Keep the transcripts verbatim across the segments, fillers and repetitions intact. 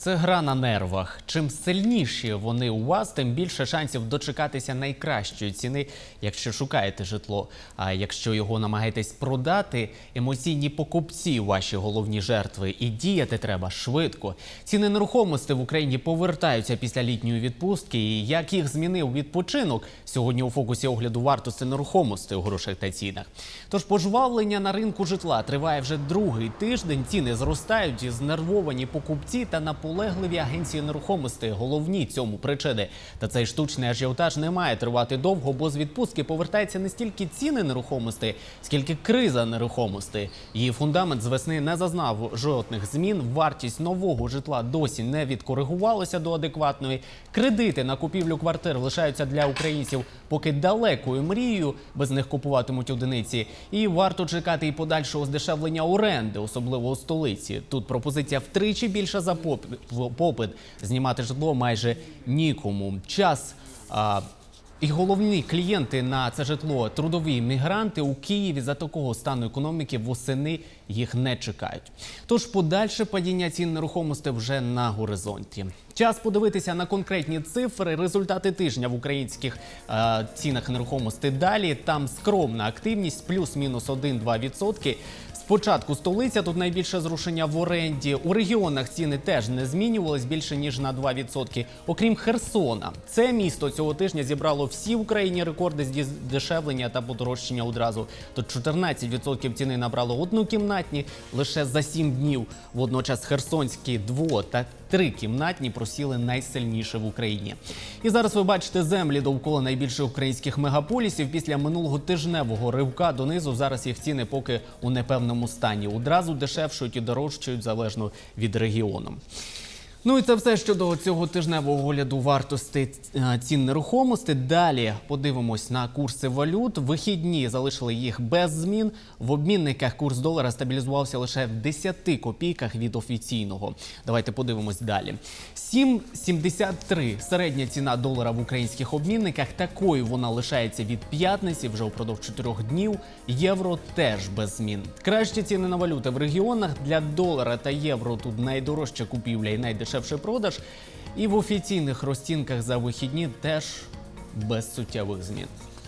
Це гра на нервах. Чим сильніші вони у вас, тим більше шансів дочекатися найкращої ціни, якщо шукаєте житло. А якщо його намагаєтесь продати, емоційні покупці – ваші головні жертви. І діяти треба швидко. Ціни нерухомості в Україні повертаються після літньої відпустки. І як їх змінив відпочинок? Сьогодні у фокусі огляду вартості нерухомості у грошах та цінах. Тож пожвавлення на ринку житла триває вже другий тиждень. Ціни зростають, і знервовані покупці та наполегливі агенції нерухомості головні цьому причини. Та цей штучний ажіотаж не має тривати довго, бо з відпустки повертаються не стільки ціни нерухомості, скільки криза нерухомості. Її фундамент з весни не зазнав жодних змін, вартість нового житла досі не відкоригувалася до адекватної. Кредити на купівлю квартир лишаються для українців поки далекою мрією, без них купуватимуть одиниці. І варто чекати і подальшого здешевлення оренди, особливо у столиці. Тут пропозиція втричі більша за попит. Знімати житло майже нікому. Час а, і головні клієнти на це житло – трудові мігранти. У Києві за такого стану економіки восени їх не чекають. Тож подальше падіння цін нерухомості вже на горизонті. Час подивитися на конкретні цифри. Результати тижня в українських е, цінах нерухомості далі. Там скромна активність, плюс-мінус один-два відсотки. Спочатку столиця, тут найбільше зрушення в оренді. У регіонах ціни теж не змінювались більше, ніж на два відсотки. Окрім Херсона. Це місто цього тижня зібрало всі в Україні рекорди з дешевлення та подорожчання одразу. Тут чотирнадцять відсотків ціни набрало однокімнатні лише за сім днів. Водночас херсонські дво- та трикімнатні просіли найсильніше в Україні. І зараз ви бачите землі довкола найбільших українських мегаполісів. Після минулого тижневого ривка донизу зараз їх ціни поки у непевному стані. Одразу дешевшують і дорожчають залежно від регіону. Ну і це все щодо цього тижневого огляду вартості цін нерухомості. Далі подивимось на курси валют. Вихідні залишили їх без змін. В обмінниках курс долара стабілізувався лише в десяти копійках від офіційного. Давайте подивимось далі. сім сімдесят три середня ціна долара в українських обмінниках. Такою вона лишається від п'ятниці вже впродовж чотирьох днів. Євро теж без змін. Кращі ціни на валюти в регіонах. Для долара та євро тут найдорожча купівля і найдешевша продаж. І в офіційних розцінках за вихідні теж без суттєвих змін.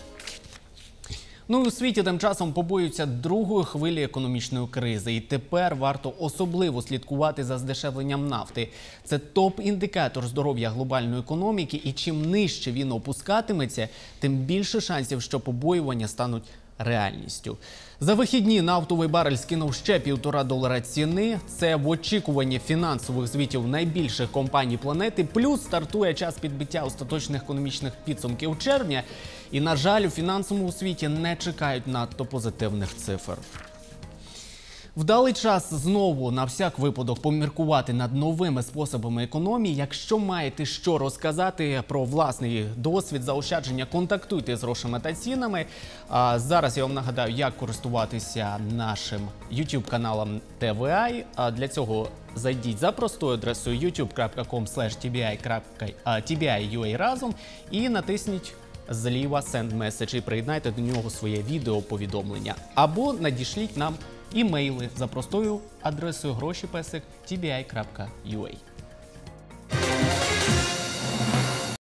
Ну і у світі тим часом побоюються другої хвилі економічної кризи. І тепер варто особливо слідкувати за здешевленням нафти. Це топ-індикатор здоров'я глобальної економіки. І чим нижче він опускатиметься, тим більше шансів, що побоювання стануть реальністю. За вихідні нафтовий барель скинув ще півтора долара ціни. Це в очікуванні фінансових звітів найбільших компаній планети. Плюс стартує час підбиття остаточних економічних підсумків червня. І, на жаль, у фінансовому світі не чекають надто позитивних цифр. Вдалий час знову на всяк випадок поміркувати над новими способами економії. Якщо маєте що розказати про власний досвід заощадження, контактуйте з грошами та цінами. А зараз я вам нагадаю, як користуватися нашим ютуб-каналом Т В Ай. А для цього зайдіть за простою адресою ютуб крапка ком слеш ті бі ай крапка ю а разом і натисніть зліва «Send Message» і приєднайте до нього своє відео-повідомлення. Або надішліть нам імейли за простою адресою гроші песик ті бі ай крапка ю а.